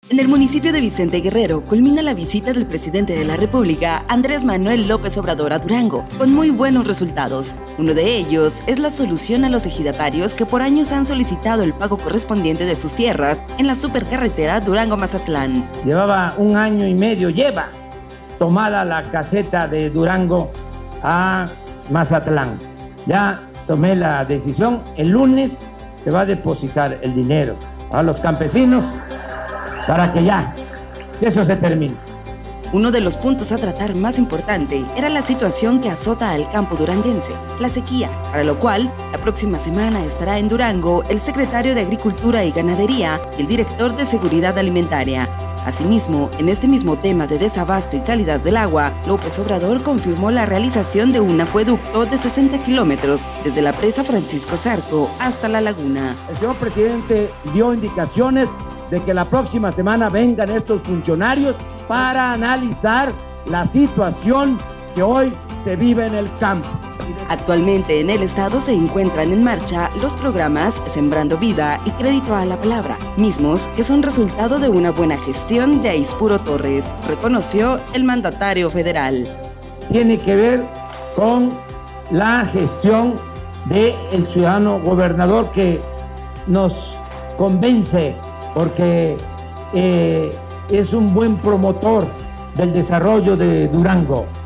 En el municipio de Vicente Guerrero culmina la visita del presidente de la República, Andrés Manuel López Obrador, a Durango, con muy buenos resultados. Uno de ellos es la solución a los ejidatarios que por años han solicitado el pago correspondiente de sus tierras en la supercarretera Durango-Mazatlán. Llevaba 1 año y medio, tomada la caseta de Durango a Mazatlán. Ya tomé la decisión, el lunes se va a depositar el dinero a los campesinos para que ya eso se termine. Uno de los puntos a tratar más importante era la situación que azota al campo duranguense, la sequía, para lo cual la próxima semana estará en Durango el secretario de Agricultura y Ganadería y el director de Seguridad Alimentaria. Asimismo, en este mismo tema de desabasto y calidad del agua, López Obrador confirmó la realización de un acueducto de 60 kilómetros desde la presa Francisco Zarco hasta la laguna. El señor presidente dio indicaciones de que la próxima semana vengan estos funcionarios para analizar la situación que hoy se vive en el campo. Actualmente en el estado se encuentran en marcha los programas Sembrando Vida y Crédito a la Palabra, mismos que son resultado de una buena gestión de Aispuro Torres, reconoció el mandatario federal. Tiene que ver con la gestión del ciudadano gobernador que nos convence porque es un buen promotor del desarrollo de Durango.